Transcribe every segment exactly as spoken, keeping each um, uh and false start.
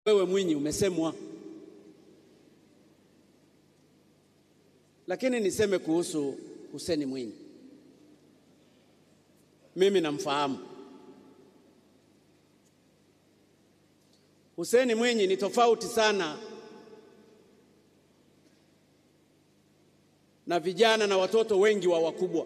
Wewe Mwinyi umesemwa. Lakini niseme kuhusu Hussein Mwinyi. Mimi namfahamu. Hussein Mwinyi ni tofauti sana na vijana na watoto wengi wa wakubwa.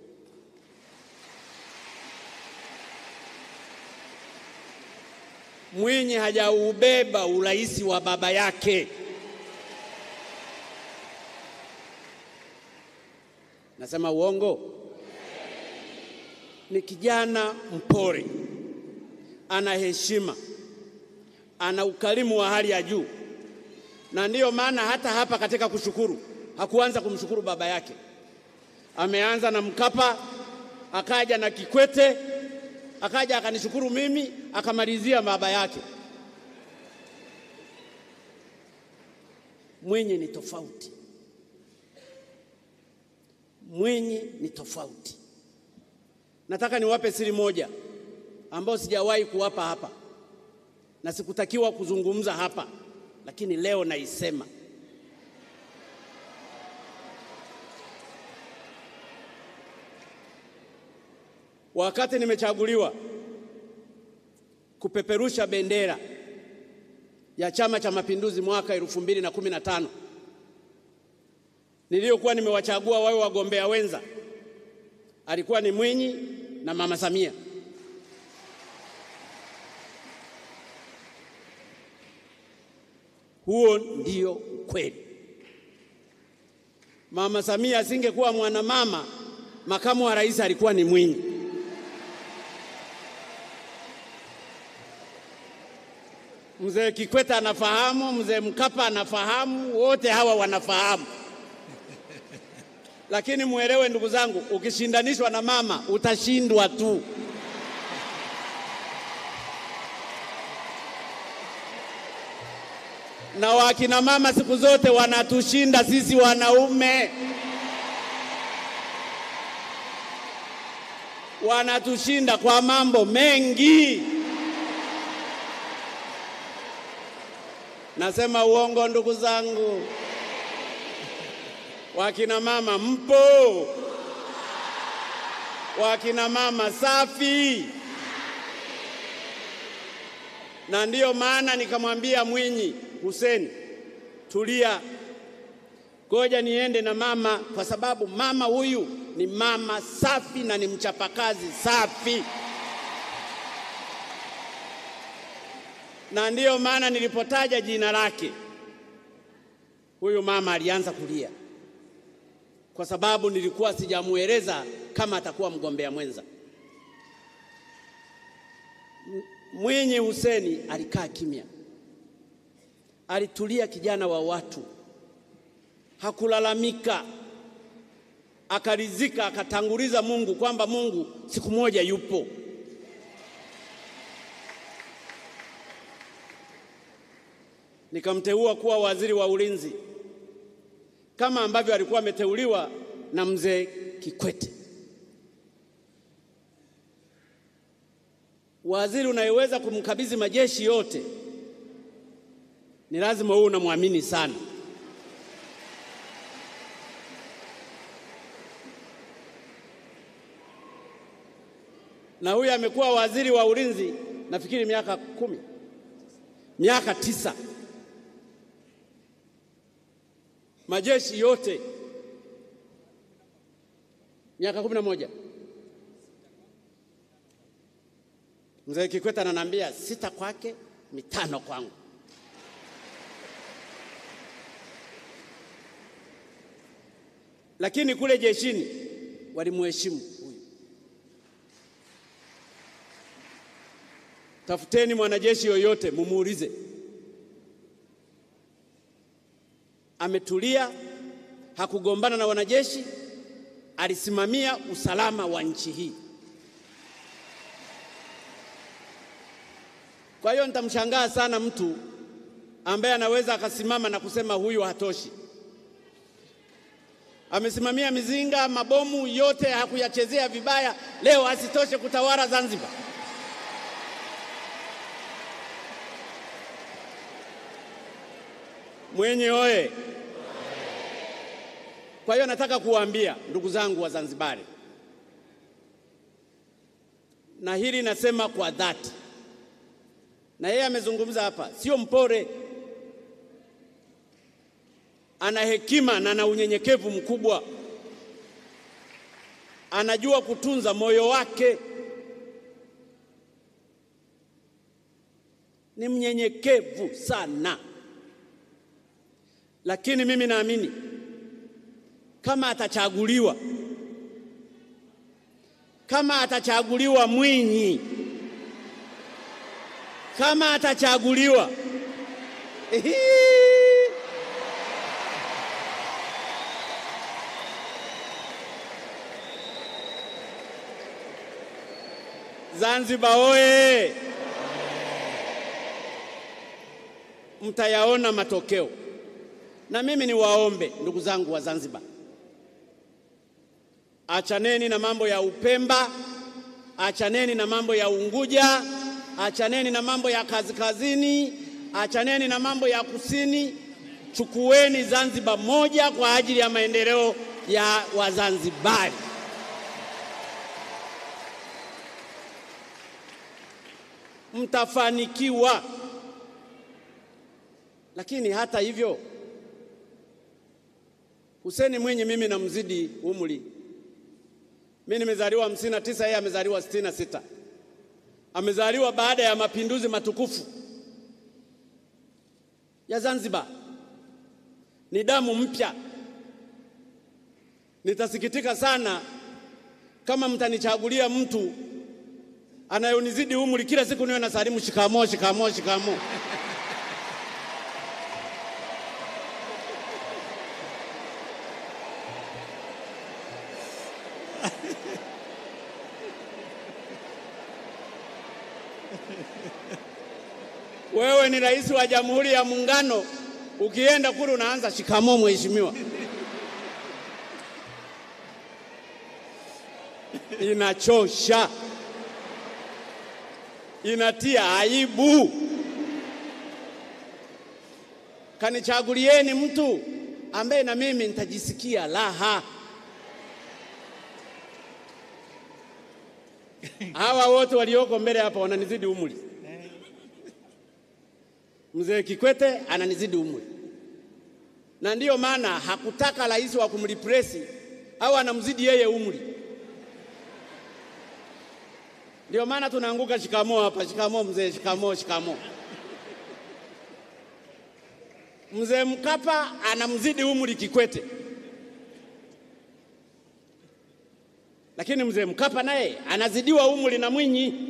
Mwinyi hajaubeba uraisi wa baba yake. Nasema uongo? Ni kijana mpole, ana heshima, ana ukarimu wa hali ya juu. Na ndiyo maana hata hapa katika kushukuru hakuanza kumshukuru baba yake. Ameanza na Mkapa, akaja na Kikwete, akaja akanishukuru mimi, akamalizia baba yake. Mwinyi ni tofauti. Mwinyi ni tofauti. Nataka niwape siri moja ambayo sijawahi kuwapa hapa na sikutakiwa kuzungumza hapa, lakini leo naisema. Wakati nimechaguliwa kupeperusha bendera ya Chama cha Mapinduzi mwaka elfu mbili na kumi na tano, niliyokuwa nimewachagua wawe wagombea wenza alikuwa ni Mwinyi na Mama Samia. Huo ndio ukweli. Mama Samia asingekuwa mwanamama, makamu wa rais alikuwa ni Mwinyi. Mzee Kikwete anafahamu, mzee Mkapa anafahamu, wote hawa wanafahamu. Lakini muelewe ndugu zangu, ukishindanishwa na mama utashindwa tu. Na wakina mama siku zote wanatushinda sisi wanaume. Wanatushinda kwa mambo mengi. Nasema uongo ndugu zangu? Wakina mama mpo? Wakina mama safi? Na ndiyo maana nikamwambia Mwinyi, Hussein, tulia, ngoja niende na mama, kwa sababu mama huyu ni mama safi na ni mchapakazi safi. Na ndiyo maana nilipotaja jina lake, huyu mama alianza kulia, kwa sababu nilikuwa sijamueleza kama atakuwa mgombea mwenza. Mwinyi Hussein alikaa kimya. Alitulia, kijana wa watu. Hakulalamika. Akaridhika, akatanguliza Mungu, kwamba Mungu siku moja yupo. Nikamteua kuwa waziri wa ulinzi, kama ambavyo alikuwa ameteuliwa na mzee Kikwete. Waziri unayeweza kumkabidhi majeshi yote ni lazima uwe unamwamini sana. Na huyu amekuwa waziri wa ulinzi nafikiri miaka kumi, miaka tisa. Majeshi yote miaka kumi na moja. Mzee Kikwete ananiambia sita kwake, mitano kwangu. Lakini kule jeshini walimheshimu huyu. Tafuteni mwanajeshi yoyote mumuulize. Ametulia, hakugombana na wanajeshi, alisimamia usalama wa nchi hii. Kwa hiyo nitamshangaa sana mtu ambaye anaweza akasimama na kusema huyu hatoshi. Amesimamia mizinga, mabomu yote, hakuyachezea vibaya, leo asitoshe kutawala Zanzibar. Mwinyi oye! Kwa hiyo nataka kuwaambia ndugu zangu wa Zanzibari, na hili nasema kwa dhati, na yeye amezungumza hapa, sio mpore, ana hekima na ana unyenyekevu mkubwa, anajua kutunza moyo wake, ni mnyenyekevu sana. Lakini mimi naamini kama atachaguliwa, kama atachaguliwa Mwinyi, kama atachaguliwa Zanzibar oye! Mtayaona matokeo. Na mimi ni waombe ndugu zangu wa Zanzibar, achaneni na mambo ya Upemba, achaneni na mambo ya Unguja, achaneni na mambo ya kaskazini, achaneni na mambo ya kusini. Chukueni Zanzibar moja kwa ajili ya maendeleo ya Wazanzibari. Mtafanikiwa. Lakini hata hivyo, Hussein Mwinyi mimi namzidi umri. Mimi nimezaliwa hamsini na tisa, yeye amezaliwa sitini na sita. Amezaliwa baada ya mapinduzi matukufu ya Zanzibar. Ni damu mpya. Nitasikitika sana kama mtanichagulia mtu anayonizidi umri, kila siku niwe na salimu shikamoo shikamoo shikamoo. Wewe ni rais wa Jamhuri ya Muungano, ukienda kule unaanza shikamoo mheshimiwa. Inachosha, inatia aibu. Kanichagulieni mtu ambaye na mimi nitajisikia raha. Hawa wote walioko mbele hapa wananizidi umri. Mzee Kikwete ananizidi umri, na ndiyo maana hakutaka rais wa kumreplace au anamzidi yeye umri. Ndiyo maana tunaanguka shikamoo hapa, shikamoo mzee, shikamoo shikamoo. Mzee Mkapa anamzidi umri Kikwete, lakini mzee Mkapa naye anazidiwa umri na Mwinyi.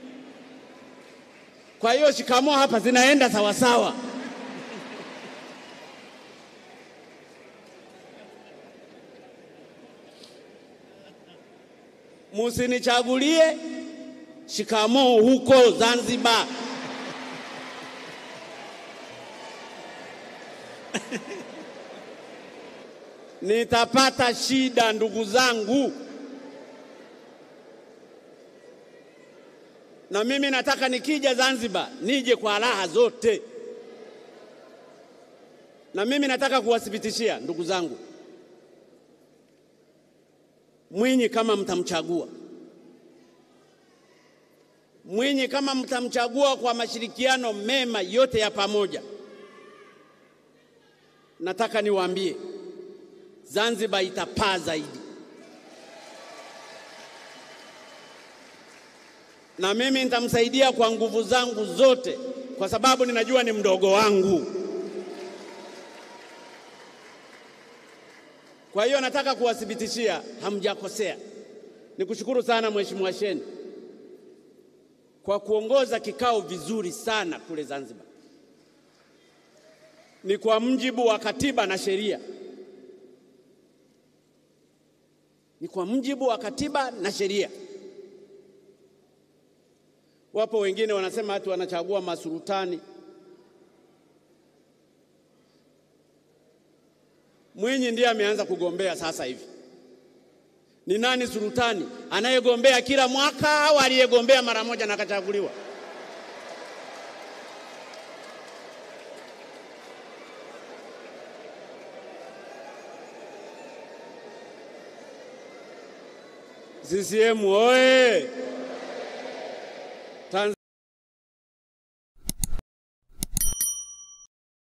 Kwa hiyo shikamoo hapa zinaenda sawa sawa. Musinichagulie shikamoo huko Zanzibar. Nitapata shida ndugu zangu. Na mimi nataka nikija Zanzibar nije kwa raha zote. Na mimi nataka kuwathibitishia ndugu zangu, Mwinyi kama mtamchagua, Mwinyi kama mtamchagua kwa mashirikiano mema yote ya pamoja, nataka niwaambie Zanzibar itapaa zaidi. Na mimi nitamsaidia kwa nguvu zangu zote, kwa sababu ninajua ni mdogo wangu. Kwa hiyo nataka kuwathibitishia hamjakosea. Nikushukuru sana Mheshimiwa Sheni kwa kuongoza kikao vizuri sana kule Zanzibar. Ni kwa mujibu wa katiba na sheria. Ni kwa mujibu wa katiba na sheria. Wapo wengine wanasema watu wanachagua masultani. Mwinyi ndiye ameanza kugombea sasa hivi. Ni nani sultani? Anayegombea kila mwaka au aliyegombea mara moja na akachaguliwa? C C M oye!